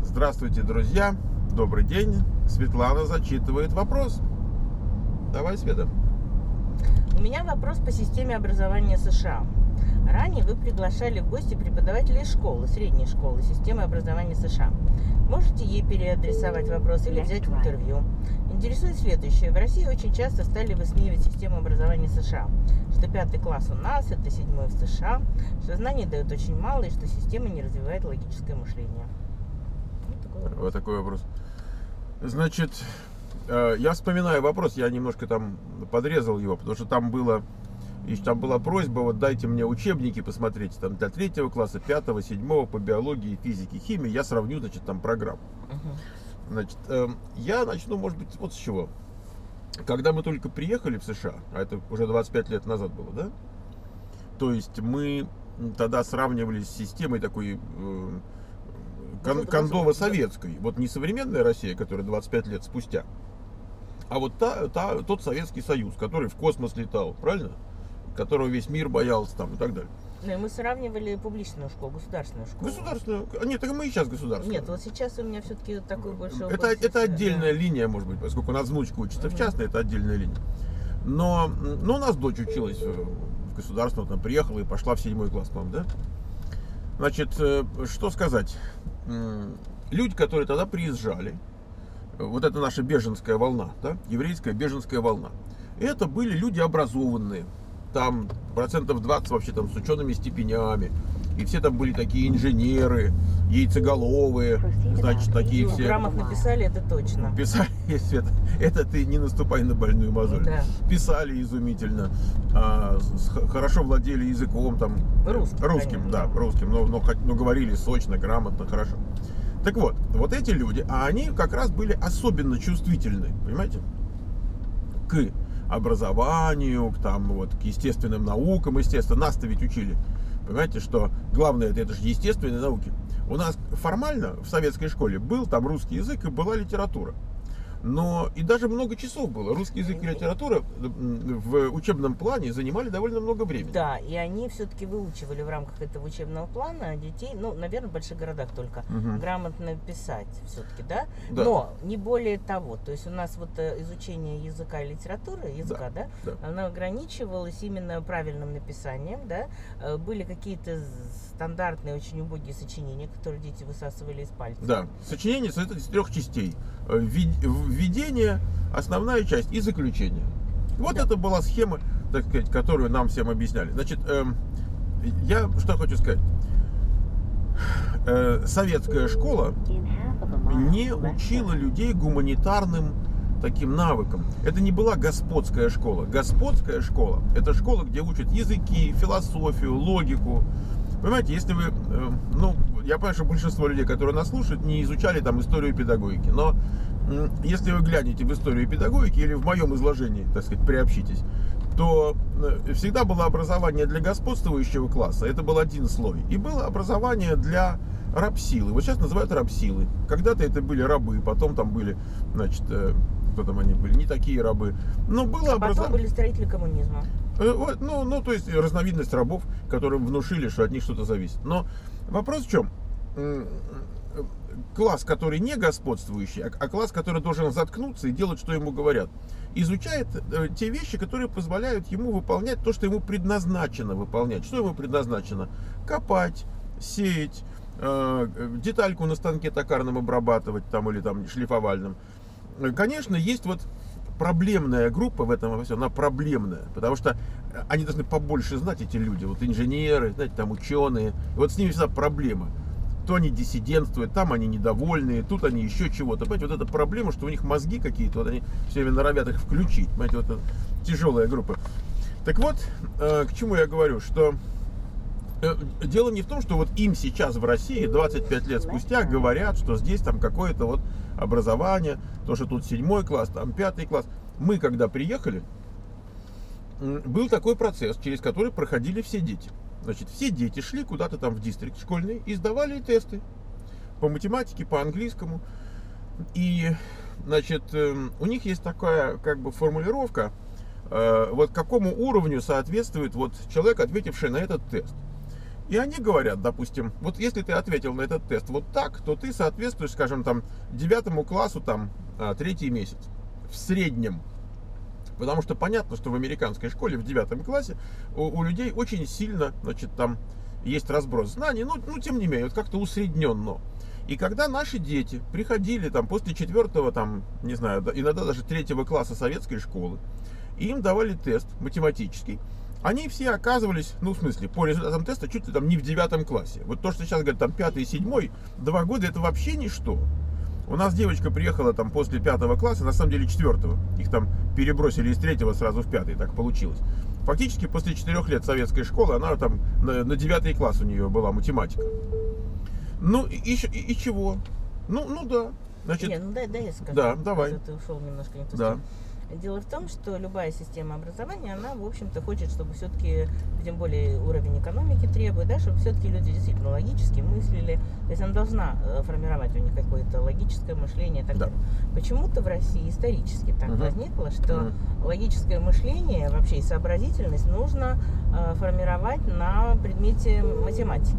Здравствуйте, друзья! Добрый день! Светлана зачитывает вопрос. Давай, Света. У меня вопрос по системе образования США. Ранее вы приглашали в гости преподавателей школы, средней школы, системы образования США. Можете ей переадресовать вопрос или взять интервью? Интересует следующее. В России очень часто стали высмеивать систему образования США. Что 5 класс у нас, это 7 в США, что знаний дают очень мало и что система не развивает логическое мышление. Вот такой вопрос. Значит, я вспоминаю вопрос, я немножко там подрезал его, потому что там была просьба, вот дайте мне учебники посмотреть, там для 3 класса, 5, 7 по биологии, физике, химии, я сравню, значит, там программу. Значит, я начну, может быть, вот с чего. Когда мы только приехали в США, а это уже 25 лет назад было, да? То есть мы тогда сравнивали с системой такой кондово-советской. Вот не современная Россия, которая 25 лет спустя, а вот тот Советский Союз, который в космос летал, правильно? Которого весь мир боялся там и так далее. Ну и мы сравнивали публичную школу, государственную школу. Государственную? Нет, так мы и сейчас государственную. Нет, вот сейчас у меня все-таки такой больше опыт. Это отдельная линия, может быть, поскольку у нас внучка учится в частной, это отдельная линия. Но у нас дочь училась в государственном, там приехала и пошла в 7 класс, по-моему, да? Значит, что сказать? Люди, которые тогда приезжали, вот это наша беженская волна, да, еврейская беженская волна, это были люди образованные, там 20% вообще там с учеными степенями, и все там были такие инженеры, яйцеголовые, значит, такие все. Грамотно писали, это точно. Писали, Света, это ты не наступай на больную мозоль. Да. Писали изумительно, хорошо владели языком, там, русским, да, русским, но говорили сочно, грамотно, хорошо. Так вот эти люди, они как раз были особенно чувствительны, понимаете, к образованию, к естественным наукам, естественно. Нас-то ведь учили, понимаете, что главное это же естественные науки. У нас формально в советской школе был там русский язык и была литература. Но и даже много часов было. Русский язык и литература в учебном плане занимали довольно много времени. Да, и они все-таки выучивали в рамках этого учебного плана детей, наверное, в больших городах только, грамотно писать все-таки, да? Но не более того. То есть у нас вот изучение языка и литературы, да? Оно ограничивалось именно правильным написанием, да? Были какие-то стандартные, очень убогие сочинения, которые дети высасывали из пальца. Да, сочинение состоит из 3 частей. Введение, основная часть и заключение. Вот это была схема, так сказать, которую нам всем объясняли. Значит, я что хочу сказать. Советская школа не учила людей гуманитарным таким навыкам. Это не была господская школа. Господская школа – это школа, где учат языки, философию, логику. Понимаете, если вы, я понимаю, что большинство людей, которые нас слушают, не изучали там историю педагогики, но если вы глянете в историю педагогики или в моем изложении, так сказать, приобщитесь, то всегда было образование для господствующего класса, это был один слой, и было образование для рабсилы. Вот сейчас называют рабсилы. Когда-то это были рабы, потом там были, значит, кто там они были, не такие рабы. Но было потом были строители коммунизма. То есть разновидность рабов, которым внушили, что от них что-то зависит. Но вопрос в чем? Класс, который не господствующий, а класс, который должен заткнуться и делать, что ему говорят, изучает те вещи, которые позволяют ему выполнять то, что ему предназначено выполнять. Что ему предназначено? Копать, сеять, детальку на станке токарном обрабатывать там, или там шлифовальном. Конечно, есть вот проблемная группа в этом во всем, она проблемная, потому что они должны побольше знать, эти люди, вот инженеры, знаете, там ученые, вот с ними всегда проблема. То они диссидентствуют, там они недовольные, тут они еще чего-то. Понимаете, вот эта проблема, что у них мозги какие-то, вот они все время норовят их включить. Понимаете, вот это тяжелая группа. Так вот, к чему я говорю, что дело не в том, что вот им сейчас в России 25 лет спустя говорят, что здесь там какое-то вот образование, то, что тут 7 класс, там 5 класс. Мы, когда приехали, был такой процесс, через который проходили все дети. Значит, все дети шли куда-то там в дистрикт школьный и сдавали тесты по математике, по английскому. И, значит, у них есть такая, вот какому уровню соответствует вот человек, ответивший на этот тест. И они говорят, допустим, вот если ты ответил на этот тест вот так, то ты соответствуешь, скажем, там, 9 классу, там, 3-й месяц. В среднем. Потому что понятно, что в американской школе в 9 классе у людей очень сильно, значит, там есть разброс знаний, но тем не менее, вот как-то усредненно. И когда наши дети приходили там после 4-го, там, не знаю, иногда даже 3-го класса советской школы, и им давали тест математический, они все оказывались, ну, в смысле, по результатам теста чуть ли там не в 9 классе. Вот то, что сейчас говорят, там, 5-й и 7-й, 2 года, это вообще ничто. У нас девочка приехала там после 5 класса, на самом деле 4-го. Их там перебросили из 3-го сразу в 5-й, так получилось. Фактически после 4 лет советской школы она там на 9 класс у нее была математика. Ну и чего? Ну да. Значит, Не, ну дай я скажу. Да, давай. Ты ушел немножко не в ту Да. сторону. Дело в том, что любая система образования, она, в общем-то, хочет, чтобы все-таки, тем более уровень экономики требует, да, чтобы все-таки люди действительно логически мыслили. То есть она должна формировать у них какое-то логическое мышление и так Да. далее. Почему-то в России исторически так Мгм. возникло, что Мгм. логическое мышление, вообще и сообразительность нужно формировать на предмете математики.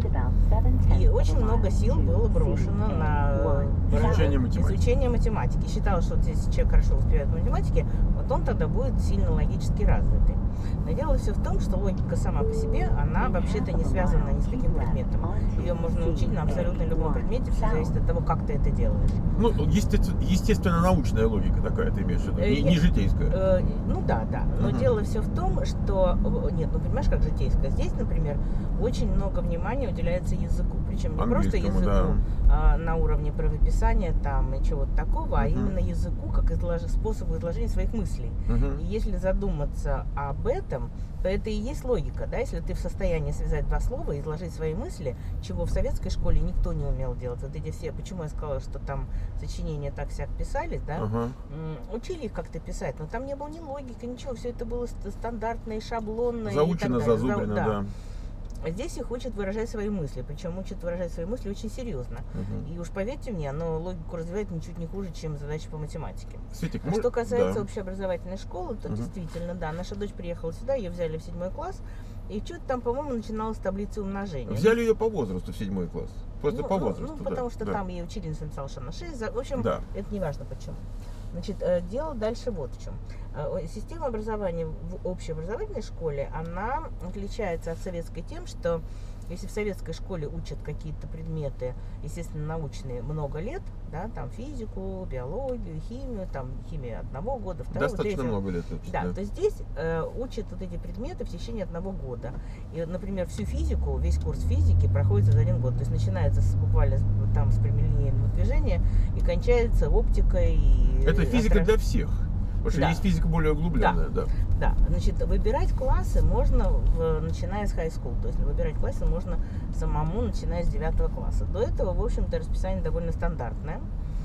И очень много сил было брошено на Изучение математики. изучение математики. Считалось, что вот если человек хорошо успевает в математике, вот он тогда будет сильно логически развитый. Но дело все в том, что логика сама по себе, она вообще-то не связана ни с каким предметом. Ее можно учить на абсолютно любом предмете, все зависит от того, как ты это делаешь. Ну, естественно, научная логика такая, ты имеешь в виду, не житейская. Ну да. Но Мгм. дело все в том, что... Нет, ну понимаешь, как житейское. Здесь, например, очень много внимания уделяется языку. Причем не просто Английскому, языку на уровне правописания там и чего-то такого, а Мгм. именно языку как способу изложения своих мыслей. Мгм. И если задуматься об этом, то это и есть логика, да, если ты в состоянии связать два слова и изложить свои мысли, чего в советской школе никто не умел делать. Вот эти все, почему я сказала, что там сочинения так-сяк писались, да, Ага. учили их как-то писать, но там не было ни логики, ничего, все это было стандартное, шаблонное. Заучено, и так далее. зазубрено, да. А здесь их учат выражать свои мысли, причем учат выражать свои мысли очень серьезно. Мгм. И уж поверьте мне, оно логику развивает ничуть не хуже, чем задачи по математике. Светик, А что касается да. общеобразовательной школы, то Мгм. действительно, да, наша дочь приехала сюда, ее взяли в 7 класс, и что-то там, по-моему, начиналось с таблицы умножения. Взяли ее по возрасту в 7 класс. Просто Ну, по ну, возрасту, ну, да. потому что Да. там ей учительница написала, что на 6. В общем, Да. это не важно почему. Значит, дело дальше вот в чем. Система образования в общеобразовательной школе, она отличается от советской тем, что если в советской школе учат какие-то предметы, естественно, научные много лет, да, там физику, биологию, химию, там химия 1 года, 2, Достаточно 3. много лет учат, Да, да. то здесь учат вот эти предметы в течение 1 года. И, вот, например, всю физику, весь курс физики проходит за 1 год. То есть начинается буквально там с прямолинейного движения и кончается оптикой. Это физика для всех. Потому что Да. есть физика более углубленная, да. Да, значит, выбирать классы можно, начиная с high school. То есть выбирать классы можно самому, начиная с 9 класса. До этого, в общем-то, расписание довольно стандартное.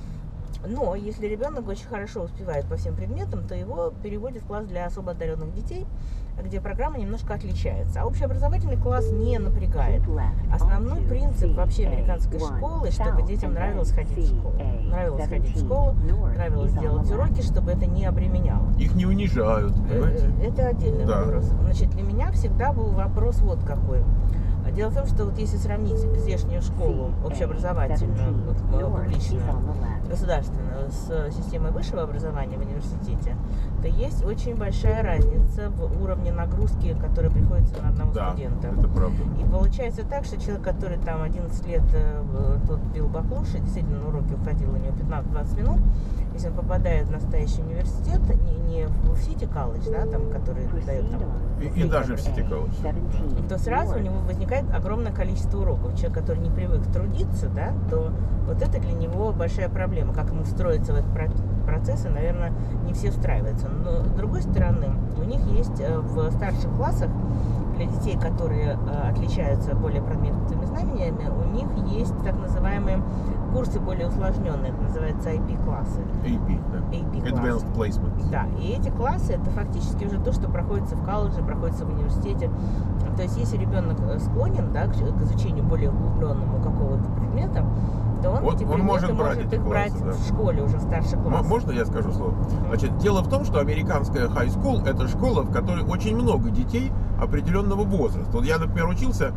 Но если ребенок очень хорошо успевает по всем предметам, то его переводят в класс для особо одаренных детей, где программа немножко отличается. А общеобразовательный класс не напрягает. Основной принцип вообще американской школы, чтобы детям нравилось ходить в школу. Нравилось ходить в школу, нравилось делать уроки, чтобы это не обременяло. Их не унижают, понимаете? Это отдельный Да. вопрос. Значит, для меня всегда был вопрос вот какой. Дело в том, что вот если сравнить здешнюю школу общеобразовательную, публичную, государственную, с системой высшего образования в университете, то есть очень большая разница в уровне нагрузки, которая приходится на одного Да, студента. это правда. И получается так, что человек, который там 11 лет тут бил баклуши, действительно на уроки уходил у него 15-20 минут, если он попадает в настоящий университет, не в City College, да, там, который дает там... И даже в City College. То сразу у него возникает огромное количество уроков. Человек, который не привык трудиться, да, то вот это для него большая проблема. Как ему встроиться в этот процесс, и, наверное, не все встраиваются. Но, с другой стороны, у них есть в старших классах, для детей, которые отличаются более продвинутыми знаниями, у них есть так называемые курсы более усложненные. Это называется IP-классы. AP, да. AP-классы. Advanced Placement. Да, и эти классы, это фактически уже то, что проходится в колледже, проходится в университете. То есть, если ребенок склонен, да, к изучению более углубленному какого-то предмета, то он Вот эти он предметы может брать эти их брать классы, да. в школе уже в старших классах. Можно я скажу слово? Значит, дело в том, что американская high school — это школа, в которой очень много детей определенного возраста. Вот я, например, учился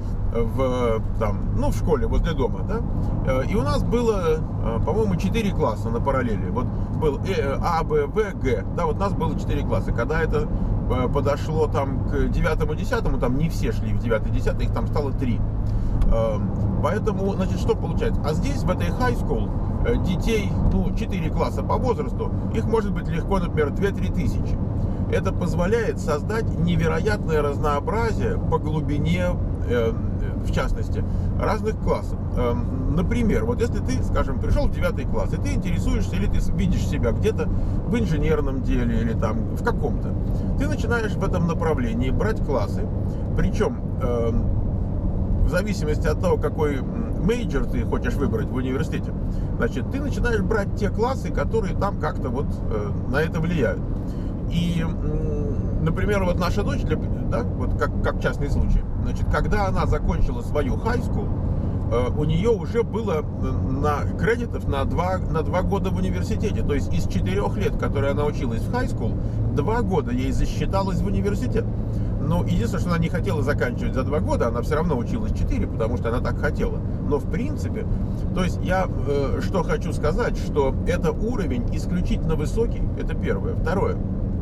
в школе возле дома, да, и у нас было, по-моему, 4 класса на параллели. Вот был А, Б, В, Г, да, вот у нас было 4 класса. Когда это подошло там к 9-10, там не все шли в 9-10, их там стало 3. Поэтому, значит, что получается? А здесь, в этой high school, детей, 4 класса по возрасту, их может быть легко, например, 2-3 тысячи. Это позволяет создать невероятное разнообразие по глубине, в частности, разных классов. Например, вот если ты, скажем, пришел в 9 класс, и ты интересуешься, или ты видишь себя где-то в инженерном деле, или там в каком-то, ты начинаешь в этом направлении брать классы, причем в зависимости от того, какой мейджор ты хочешь выбрать в университете, значит, ты начинаешь брать те классы, которые там как-то вот на это влияют. И, например, вот наша дочь, да, вот как частный случай, значит, когда она закончила свою high school, у нее уже было кредитов на 2 года в университете. То есть из 4 лет, которые она училась в high school, 2 года ей засчиталось в университет. Но единственное, что она не хотела заканчивать за 2 года, она все равно училась 4, потому что она так хотела. Но в принципе, то есть я что хочу сказать, что это уровень исключительно высокий, это первое. Второе.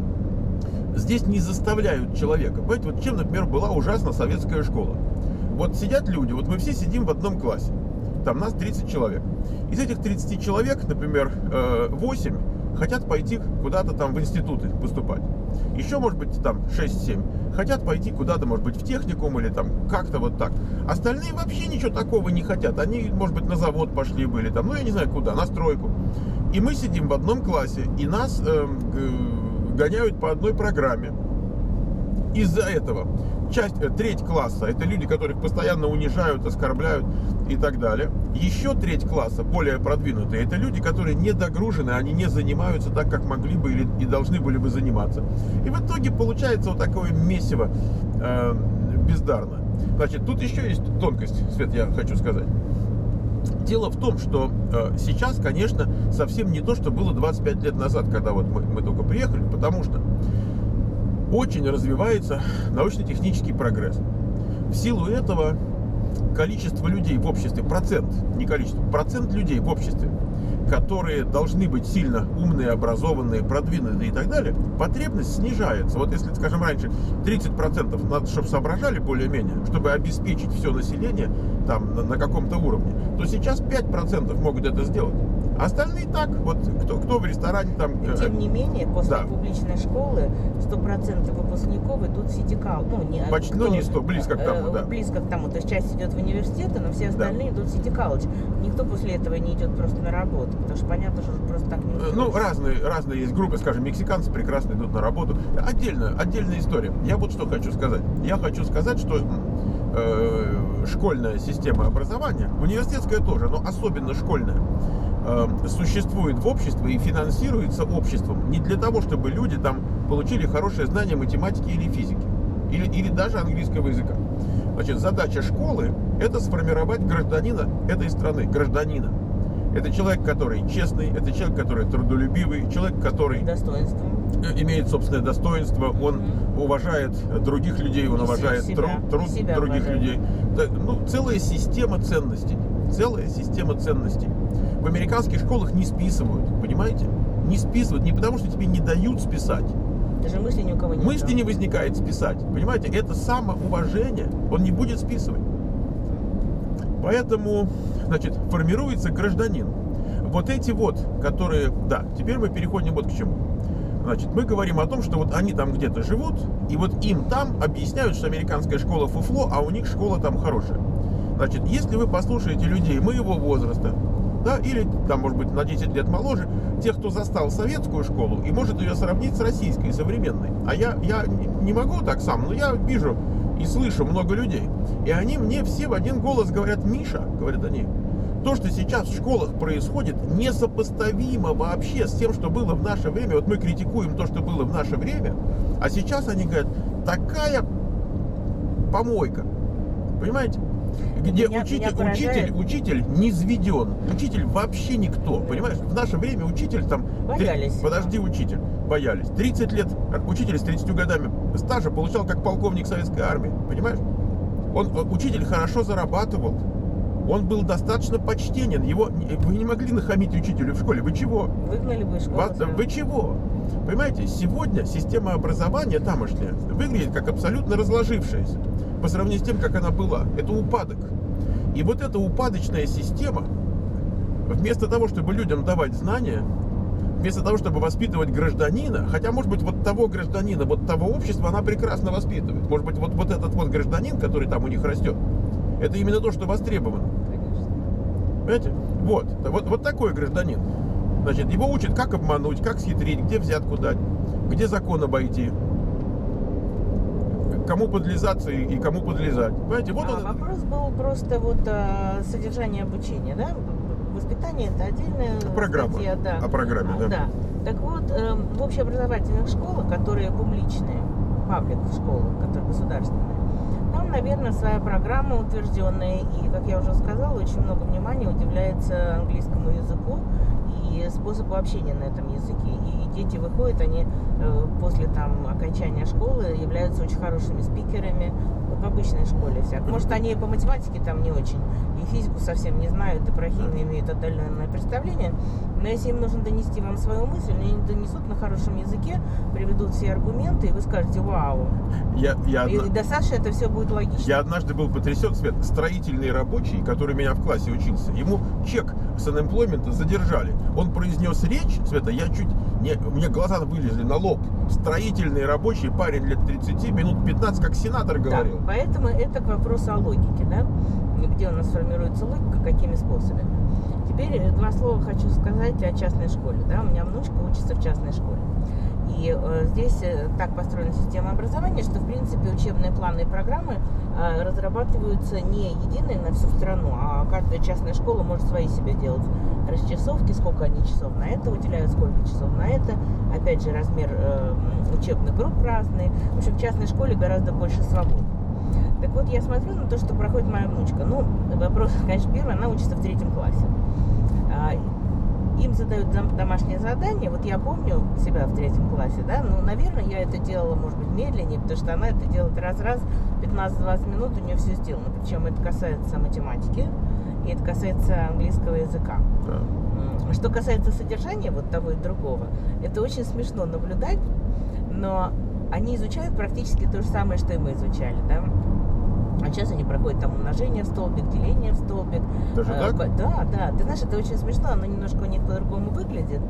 Здесь не заставляют человека. Понимаете, вот чем, например, была ужасна советская школа. Вот сидят люди, вот мы все сидим в одном классе. Там нас 30 человек. Из этих 30 человек, например, 8 хотят пойти куда-то там в институты поступать. Еще, может быть, там 6-7 хотят пойти куда-то, может быть, в техникум или там как-то вот так. Остальные вообще ничего такого не хотят. Они, может быть, на завод пошли были, там, я не знаю куда, на стройку. И мы сидим в одном классе, и нас гоняют по одной программе. Из-за этого треть класса — это люди, которых постоянно унижают, оскорбляют и так далее. Еще треть класса, более продвинутые, это люди, которые не догружены, они не занимаются так, как могли бы или и должны были бы заниматься. И в итоге получается вот такое месиво бездарно. Значит, тут еще есть тонкость, Свет, я хочу сказать. Дело в том, что сейчас, конечно, совсем не то, что было 25 лет назад, когда вот мы только приехали, потому что очень развивается научно-технический прогресс. В силу этого количество людей в обществе, процент людей в обществе, которые должны быть сильно умные, образованные, продвинутые и так далее, потребность снижается. Вот если, скажем, раньше 30% надо, чтобы соображали более-менее, чтобы обеспечить все население там на каком-то уровне, то сейчас 5% могут это сделать. Остальные так, вот кто в ресторане там... Тем не менее, после публичной школы 100% выпускников идут в сити-колледж. Почти, не 100, близко к тому, да. Близко к тому, то есть часть идет в университеты, но все остальные идут в сити-колледж. Никто после этого не идет просто на работу, потому что понятно, что просто так не устроится. Разные есть группы, скажем, мексиканцы прекрасно идут на работу. Отдельная история. Я вот что хочу сказать. Я хочу сказать, что школьная система образования, университетская тоже, но особенно школьная, существует в обществе и финансируется обществом не для того, чтобы люди там получили хорошее знание математики или физики, или даже английского языка. Значит, задача школы — это сформировать гражданина этой страны, гражданина. Это человек, который честный, это человек, который трудолюбивый, человек, который имеет собственное достоинство, он уважает других людей, он уважает труд других людей. Целая система ценностей. В американских школах не списывают, понимаете? Не списывают не потому, что тебе не дают списать. Даже мысли ни у кого нет. Мысли не возникает списать, понимаете? Это самоуважение, он не будет списывать. Поэтому, значит, формируется гражданин. Вот эти вот, которые... Да, теперь мы переходим вот к чему. Значит, мы говорим о том, что вот они там где-то живут, и вот им там объясняют, что американская школа фуфло, а у них школа там хорошая. Значит, если вы послушаете людей моего возраста, да, или там, может быть, на 10 лет моложе, тех, кто застал советскую школу и может ее сравнить с российской, современной. А я не могу так сам, но я вижу и слышу много людей. И они мне все в один голос говорят: Миша, говорят они, то, что сейчас в школах происходит, несопоставимо вообще с тем, что было в наше время. Вот мы критикуем то, что было в наше время, а сейчас они говорят: такая помойка. Понимаете? Где учитель низведен, учитель вообще никто, понимаешь? В наше время учитель там... Боялись. Подожди, учитель. боялись. 30 лет учитель с 30 годами стажа получал как полковник советской армии, понимаешь? Учитель хорошо зарабатывал, он был достаточно почтенен, вы не могли нахамить учителю в школе, вы чего? Выгнали бы из школы. Вы чего? Понимаете, сегодня система образования тамошняя выглядит как абсолютно разложившаяся по сравнению с тем, как она была. Это упадок. И вот эта упадочная система, вместо того, чтобы людям давать знания, вместо того, чтобы воспитывать гражданина, хотя, может быть, вот того гражданина, вот того общества она прекрасно воспитывает. Может быть, вот этот вот гражданин, который там у них растет, это именно то, что востребовано. Конечно. Понимаете? Вот такой гражданин. Значит, его учат, как обмануть, как схитрить, где взятку дать, где закон обойти, кому подлизаться и кому подлизать. Понимаете, вот он. Вопрос был просто содержание обучения, да? Воспитание — это отдельная программа. Статья, да. О программе, да. Да. Так вот, в общеобразовательных школах, которые публичные, паблик школы, которые государственные, там, наверное, своя программа утвержденная, и, как я уже сказала, очень много внимания уделяется английскому языку и способу общения на этом языке. И дети выходят, они после окончания школы являются очень хорошими спикерами в обычной школе всяк. Может, они по математике там не очень, и физику совсем не знают, и про химию имеют отдаленное представление. Но если им нужно донести вам свою мысль, они донесут на хорошем языке, приведут все аргументы, и вы скажете: вау. И достаточно это все будет логично. Я однажды был потрясен, Свет, строительный рабочий, который у меня в классе учился, ему чек с unemployment задержали. Он произнес речь, Света, у меня глаза вылезли на лоб. Строительный рабочий, парень лет 30, минут 15, как сенатор говорил. Да, поэтому это к вопросу о логике, да? Где у нас формируется логика, какими способами. Теперь два слова хочу сказать о частной школе. Да? У меня внучка учится в частной школе. И здесь так построена система образования, что, в принципе, учебные планы и программы разрабатываются не единые на всю страну, а каждая частная школа может свои себе делать расчасовки, сколько они часов на это уделяют, сколько часов на это. Опять же, размер учебных групп разный. В общем, в частной школе гораздо больше свободы. Так вот, я смотрю на то, что проходит моя внучка. Вопрос, конечно, первый, она учится в 3 классе. Им задают домашнее задание. Вот я помню себя в 3 классе, да, наверное, я это делала, может быть, медленнее, потому что она это делает раз-раз, 15-20 минут у нее все сделано. Причем это касается математики, и это касается английского языка. Да. Что касается содержания вот того и другого, это очень смешно наблюдать, но они изучают практически то же самое, что и мы изучали, да. А сейчас они проходят умножение в столбик, деление в столбик. Даже так? Да. Ты знаешь, это очень смешно, оно немножко у них по-другому выглядит.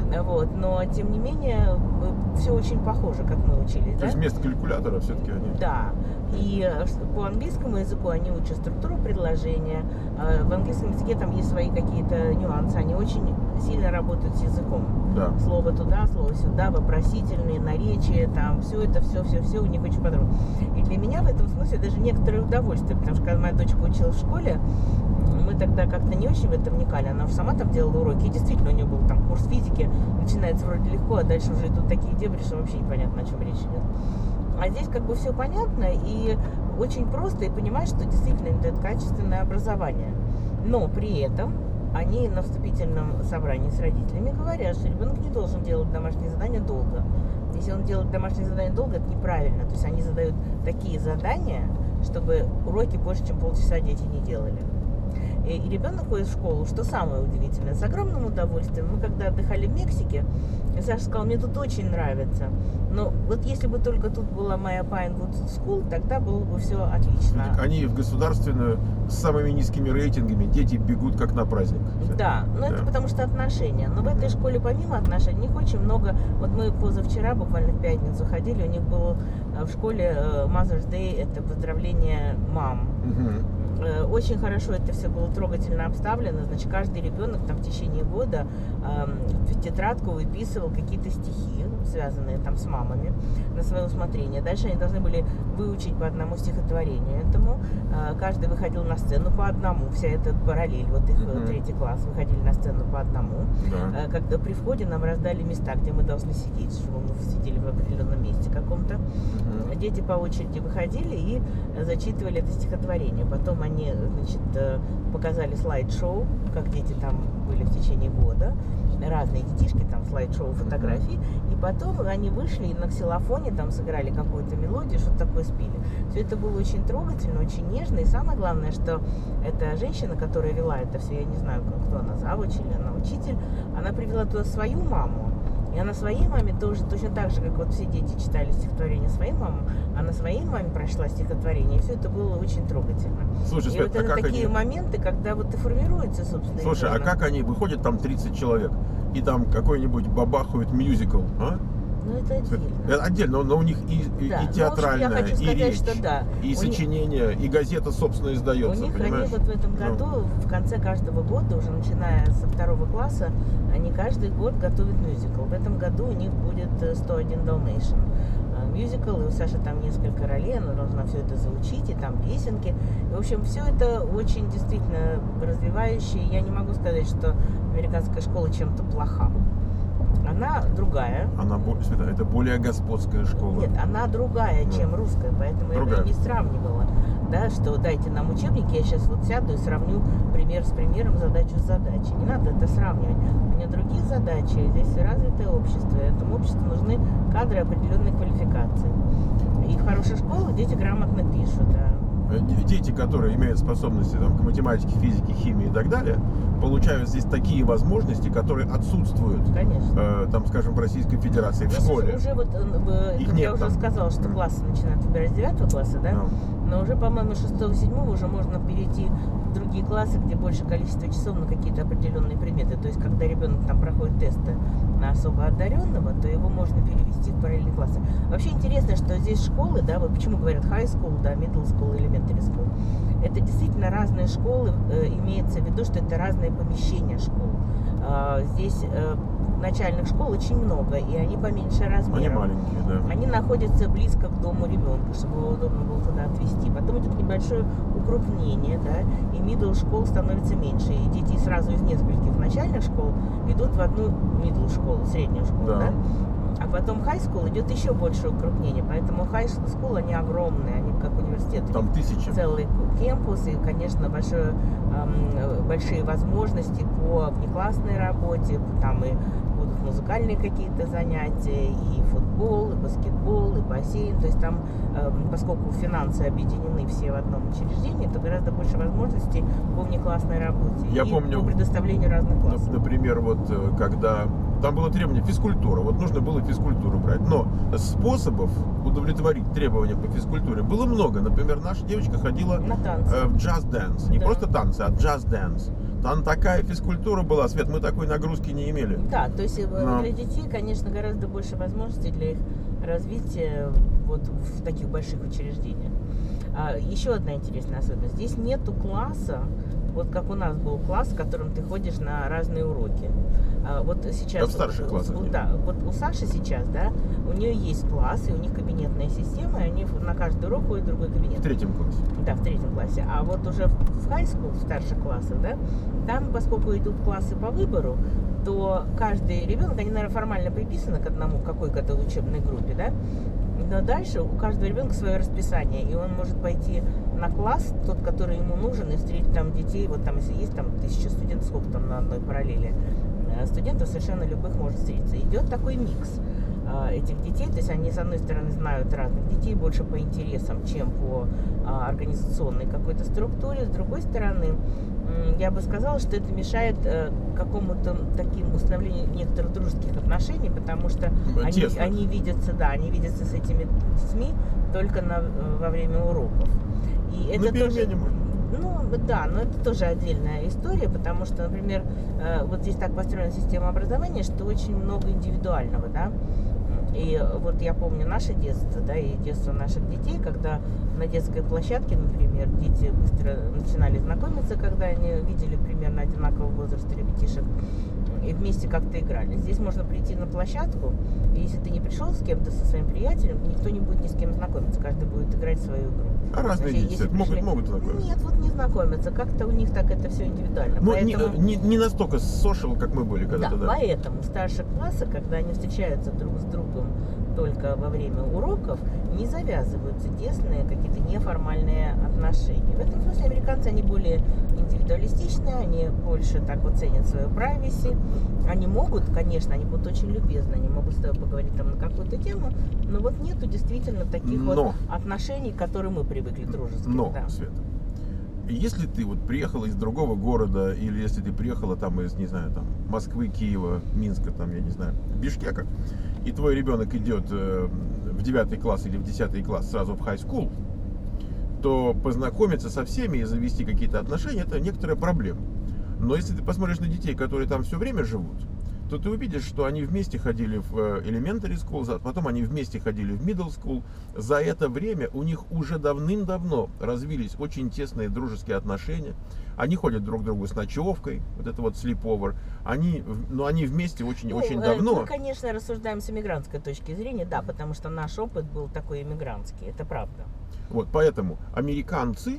Но тем не менее, все очень похоже, как мы учились. То есть вместо калькулятора все-таки они. Да. И по английскому языку они учат структуру предложения. В английском языке там есть свои какие-то нюансы. Они очень сильно работают с языком. Да. Слово туда, слово сюда, вопросительные, наречия, там все это, все у них очень подробно. И для меня в этом смысле даже некоторое удовольствие, потому что когда моя дочка училась в школе, мы тогда как-то не очень в это вникали. Она уже сама там делала уроки. И действительно, у нее был там курс физики. Начинается вроде легко, а дальше уже идут такие дебри, что вообще непонятно, о чем речь идет. А здесь как бы все понятно и очень просто, и понимаешь, что действительно им дает качественное образование. Но при этом они на вступительном собрании с родителями говорят, что ребенок не должен делать домашние задания долго. Если он делает домашние задания долго, это неправильно. То есть они задают такие задания, чтобы уроки больше, чем полчаса дети не делали. И ребенок ходит в школу, что самое удивительное, с огромным удовольствием. Мы когда отдыхали в Мексике, Саша сказал: мне тут очень нравится. Но вот если бы только тут была моя Pinewood School, тогда было бы все отлично. Они в государственную с самыми низкими рейтингами, дети бегут как на праздник. Да, но это потому что отношения. Но в этой школе помимо отношений у них очень много. Вот мы позавчера, буквально в пятницу ходили, у них было в школе Mother's Day, это поздравление мам. Очень хорошо это все было трогательно обставлено. Значит, каждый ребенок там в течение года в тетрадку выписывал какие-то стихи, связанные там с мамами, на свое усмотрение. Дальше они должны были выучить по одному стихотворению этому. Каждый выходил на сцену по одному. Вся эта параллель, вот их 3 класс выходили на сцену по одному. Да. Когда при входе нам раздали места, где мы должны сидеть, чтобы мы сидели в определенном месте каком-то. Дети по очереди выходили и зачитывали это стихотворение. Потом они, значит, показали слайд-шоу, как дети там были в течение года. Разные детишки, там слайд-шоу фотографий. И потом они вышли и на ксилофоне там сыграли какую-то мелодию, что-то такое спели. Все это было очень трогательно, очень нежно. И самое главное, что эта женщина, которая вела это все, я не знаю, кто она, завуч или она учитель, она привела туда свою маму. И она своей маме тоже, точно так же, как вот все дети читали стихотворение своей мамы, она своей маме прочла стихотворение, и все это было очень трогательно. Слушай, и Свет, вот это такие они... моменты, когда вот и формируется, собственно, Слушай, ребенок. а как они выходят, там 30 человек, и там какой-нибудь бабахают мюзикл, а? Ну, это отдельно. Это отдельно, но у них и Да, театральная, я хочу сказать, и речь, что да. и сочинение, и газета, собственно, издается, У них, понимаешь? они вот в этом году, в конце каждого года, уже начиная со 2 класса, они каждый год готовят мюзикл. В этом году у них будет 101 Dalmatian мюзикл, и у Саши там несколько ролей, она должна все это заучить, и там песенки. И, в общем, все это очень действительно развивающее. Я не могу сказать, что американская школа чем-то плоха. Она другая. Света, это более господская школа. Нет, она другая, чем русская, поэтому Другая. я бы не сравнивала. Да, что дайте нам учебники, я сейчас вот сяду и сравню пример с примером, задачу с задачей. Не надо это сравнивать. У меня другие задачи, здесь развитое общество, и этому обществу нужны кадры определенной квалификации. И в хорошей школе дети грамотно пишут. Дети, которые имеют способности там, к математике, физике, химии и так далее, получают здесь такие возможности, которые отсутствуют, конечно. там, скажем, в Российской Федерации, в Здесь школе. уже вот, Их как нет я уже там. сказала, что классы начинают выбирать с 9 класса, да? Но уже, по-моему, 6-7 уже можно перейти в другие классы, где больше количество часов на какие-то определенные предметы. То есть, когда ребенок там проходит тесты на особо одаренного, то его можно перевести в параллельные классы. Вообще интересно, что здесь школы, да, вот почему говорят high school, да, middle school, elementary school. Это действительно разные школы, имеется в виду, что это разные помещения школ. Здесь начальных школ очень много, и они поменьше размером. Они маленькие, да. Они находятся близко к дому ребенка, чтобы его удобно было туда отвезти. Потом идет небольшое укрупнение, да, и middle школ становится меньше. И дети сразу из нескольких начальных школ идут в одну middle школу, среднюю школу, да. А потом high school идет еще больше укрупнение, поэтому high school, они огромные, они как университет. Там тысячи. Целый кампус и, конечно, большие возможности по внеклассной работе, там и будут музыкальные какие-то занятия, и футбол, и баскетбол, и бассейн. То есть там, поскольку финансы объединены все в одном учреждении, то гораздо больше возможностей по внеклассной работе Я и помню, по предоставлению разных классов. Например, вот когда там было требование физкультура, вот нужно было физкультуру брать, но способов удовлетворить требования по физкультуре было много. Например, наша девочка ходила На танцы. в джаз-дэнс, не Да. просто танцы, а джаз-дэнс. Там такая физкультура была, Свет, мы такой нагрузки не имели. Да, то есть Но. для детей, конечно, гораздо больше возможностей для их развития вот в таких больших учреждениях. Еще одна интересная особенность. Здесь нету класса, вот как у нас был класс, в котором ты ходишь на разные уроки. Вот сейчас... А в старших классах нет? Да, вот у Саши сейчас, да, у нее есть класс, и у них кабинетная система, и они на каждый урок ходят в другой кабинет. В 3 классе. Да, в 3 классе. А вот уже в high school, в старших классах, да, там, поскольку идут классы по выбору, то каждый ребенок, они, наверное, формально приписаны к одному, к какой-то учебной группе, да, но дальше у каждого ребенка свое расписание, и он может пойти на класс, тот, который ему нужен, и встретить там детей, вот там, если есть там 1000 студентов, сколько там на одной параллели, студентов совершенно любых может встретиться. Идет такой микс этих детей, то есть они, с одной стороны, знают разных детей больше по интересам, чем по организационной какой-то структуре, с другой стороны, я бы сказала, что это мешает какому-то таким установлению некоторых дружеских отношений, потому что они видятся, да, они видятся с этими детьми только во время уроков. И это тоже, да, но это тоже отдельная история, потому что, например, вот здесь так построена система образования, что очень много индивидуального, да. И вот я помню наше детство, да, и детство наших детей, когда на детской площадке, например, дети быстро начинали знакомиться, когда они видели примерно одинакового возраста ребятишек, и вместе как-то играли. Здесь можно прийти на площадку, и если ты не пришел с кем-то, со своим приятелем, никто не будет ни с кем знакомиться, каждый будет играть в свою игру. А разные дети могут знакомиться? Нет, вот не знакомиться, как-то у них так это все индивидуально. Ну, поэтому... не настолько social, как мы были когда-то. Да, поэтому старшие классы, когда они встречаются друг с другом только во время уроков, не завязываются тесные какие-то неформальные отношения. В этом смысле американцы, они более индивидуалистичные, они больше так вот ценят свою privacy. Они могут, конечно, они будут очень любезны, они могут с тобой поговорить там на какую-то тему, но вот нету действительно таких вот отношений, к которым мы привыкли, дружеских. Но, да. Света, если ты вот приехала из другого города, или если ты приехала там из, не знаю, там Москвы, Киева, Минска, там, я не знаю, Бишкека, и твой ребенок идет в 9 класс или в 10 класс сразу в high school, то познакомиться со всеми и завести какие-то отношения — это некоторая проблема. Но если ты посмотришь на детей, которые там все время живут, то ты увидишь, что они вместе ходили в elementary school, потом они вместе ходили в middle school. За это время у них уже давным-давно развились очень тесные дружеские отношения. Они ходят друг к другу с ночевкой, вот это вот sleepover. Они вместе очень давно. Мы, конечно, рассуждаем с иммигрантской точки зрения, да, потому что наш опыт был такой иммигрантский, это правда. Вот, поэтому американцы,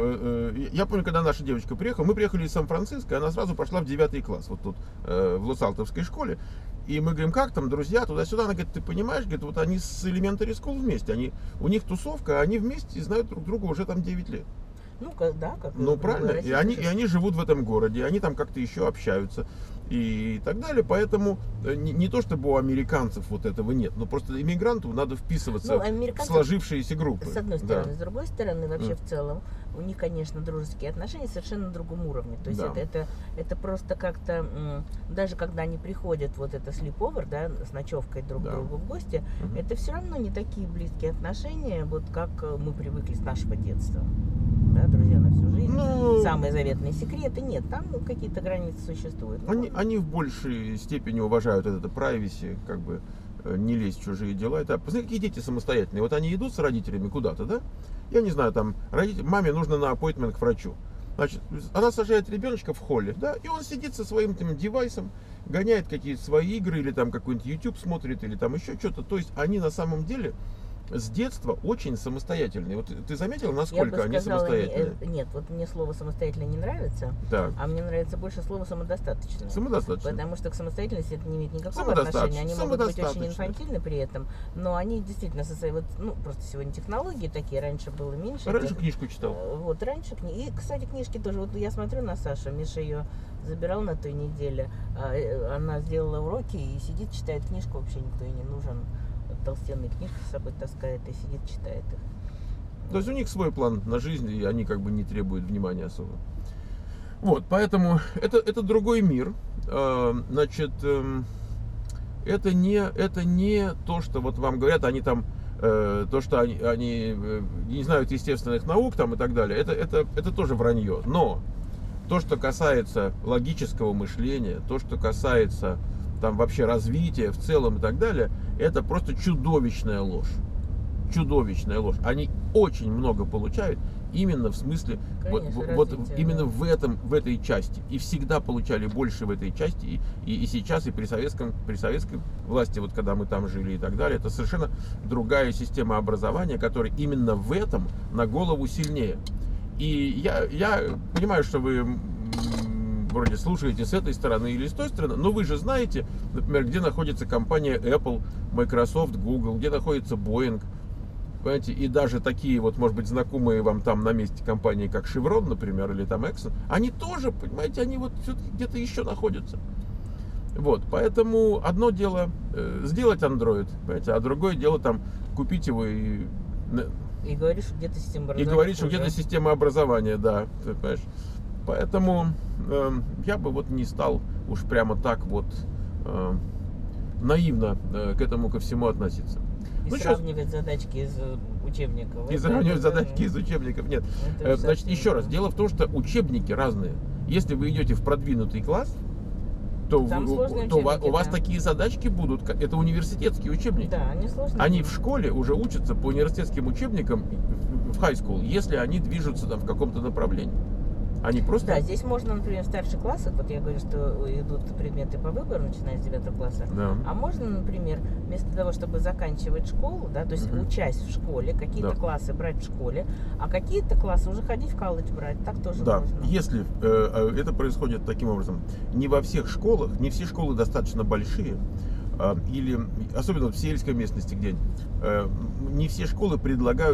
я помню, когда наша девочка приехала, мы приехали из Сан-Франциско, она сразу пошла в 9 класс, вот тут, в Лос-Алтовской школе. И мы говорим, как там, друзья, туда-сюда. Она говорит, ты понимаешь, говорит, вот они с elementary school вместе, у них тусовка, они вместе знают друг друга уже там 9 лет. Ну, да, как Ну, правильно, и они живут в этом городе, они там как-то еще общаются и так далее, поэтому не то чтобы у американцев вот этого нет, но просто иммигранту надо вписываться в сложившиеся группы. С одной стороны, с другой стороны, вообще в целом, у них, конечно, дружеские отношения совершенно на другом уровне, то есть это просто как-то, даже когда они приходят, вот это sleepover, да, с ночевкой друг к другу в гости, это все равно не такие близкие отношения, вот как мы привыкли с нашего детства. Да, друзья на всю жизнь. Самые заветные секреты нет, там какие-то границы существуют. Они в большей степени уважают это privacy, как бы не лезть в чужие дела. Это, посмотрите, какие дети самостоятельные. Вот они идут с родителями куда-то, да? Я не знаю, там маме нужно на аппоинтмент к врачу. Значит, она сажает ребеночка в холле, да, и он сидит со своим там девайсом, гоняет какие-то свои игры, или там какой-нибудь YouTube смотрит, или там еще что-то. То есть они на самом деле с детства очень самостоятельные. Вот ты заметил, насколько они самостоятельные? Нет, вот мне слово самостоятельно не нравится, а мне нравится больше слово самодостаточное. Самодостаточно. Потому что к самостоятельности это не имеет никакого отношения. Они могут быть очень инфантильны при этом, но они действительно просто сегодня технологии такие, раньше было меньше. Раньше книжку читал. Вот, раньше и, кстати, книжки тоже. Вот я смотрю на Сашу, Миша ее забирал на той неделе, она сделала уроки и сидит, читает книжку, вообще никто ей не нужен. Толстенные книжки с собой таскает и сидит, читает их. То есть у них свой план на жизнь, и они как бы не требуют внимания особо. Вот, поэтому это другой мир. Значит, это не то, что вот вам говорят, они там, то, что они не знают естественных наук там и так далее, это тоже вранье. Но то, что касается логического мышления, то, что касается там вообще развития в целом и так далее, это просто чудовищная ложь. Чудовищная ложь. Они очень много получают именно в смысле, конечно, вот именно в этой части. И всегда получали больше в этой части. И сейчас, и при советской власти, вот когда мы там жили и так далее, это совершенно другая система образования, которая именно в этом на голову сильнее. И я понимаю, что вы вроде слушаете с этой стороны или с той стороны, но вы же знаете, например, где находится компания Apple, Microsoft, Google, где находится Boeing, понимаете, и даже такие вот, может быть, знакомые вам там на месте компании, как Chevron, например, или там Exxon, они тоже, понимаете, они вот все-таки где-то еще находятся. Вот, поэтому одно дело сделать Android, понимаете, а другое дело там купить его и говоришь, что где-то система образования. И говорить, что где-то система образования, да, ты понимаешь. Поэтому я бы вот не стал уж прямо так вот наивно к этому ко всему относиться. И сравнивать задачки из учебников. И сравнивать задачки из учебников, нет. Значит, еще раз, дело в том, что учебники разные. Если вы идете в продвинутый класс, то у вас такие задачки будут. Это университетские учебники. Да, они сложные. Они в школе уже учатся по университетским учебникам в high school, если они движутся там в каком-то направлении. Они просто... Да, здесь можно, например, в старших классах, вот я говорю, что идут предметы по выбору, начиная с 9 класса, а можно, например, вместо того, чтобы заканчивать школу, да, то есть учась в школе, какие-то классы брать в школе, а какие-то классы уже ходить в колледж брать, так тоже можно. Если это происходит таким образом, не во всех школах, не все школы достаточно большие, или особенно в сельской местности где-нибудь, не все школы предлагают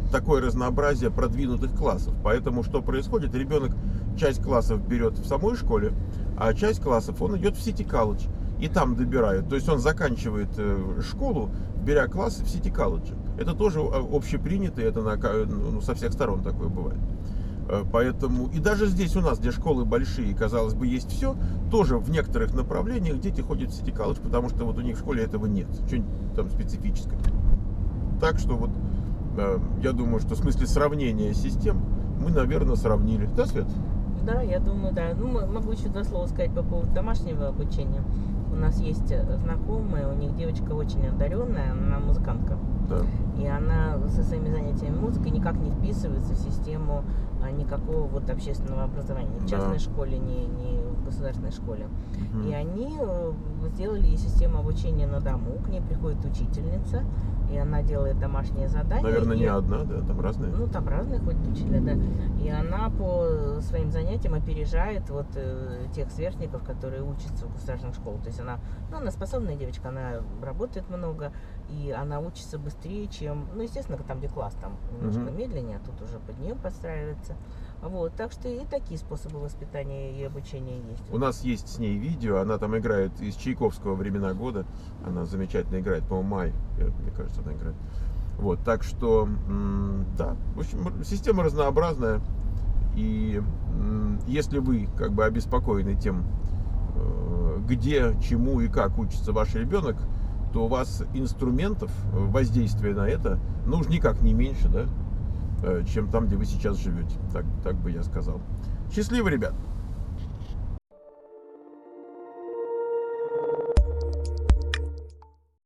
такое разнообразие продвинутых классов. Поэтому что происходит? Ребенок часть классов берет в самой школе, а часть классов он идет в City College и там добирает. То есть он заканчивает школу, беря классы в City College. Это тоже общепринято, это со всех сторон такое бывает. Поэтому и даже здесь у нас, где школы большие, казалось бы, есть все, тоже в некоторых направлениях дети ходят в City College, потому что вот у них в школе этого нет, что-нибудь там специфическое. Так что вот я думаю, что в смысле сравнения систем мы, наверное, сравнили. Да, Свет? Да, я думаю, да. Ну, могу еще два слова сказать по поводу домашнего обучения. У нас есть знакомая, у них девочка очень одаренная, она музыкантка. Да. И она со своими занятиями музыкой никак не вписывается в систему никакого вот общественного образования. Ни в частной школе, ни в государственной школе. И они сделали ей систему обучения на дому. К ней приходит учительница, и она делает домашние задания. Наверное, не одна, да? Там разные? Ну, там разные ходят учителя, да. И она по своим занятиям опережает вот тех сверстников, которые учатся в государственных школах. То есть она способная девочка, она работает много, и она учится быстрее, чем, ну, естественно, там, где класс, там немножко медленнее, а тут уже под нее подстраивается. Вот, так что и такие способы воспитания и обучения есть. У нас есть с ней видео, она там играет из Чайковского «Времена года», она замечательно играет, по-моему, «Май», мне кажется, она играет. Вот, так что, да, в общем, система разнообразная, и если вы как бы обеспокоены тем, где, чему и как учится ваш ребенок, то у вас инструментов воздействия на это, ну уж никак не меньше, да, чем там, где вы сейчас живете. Так бы я сказал. Счастливо, ребят!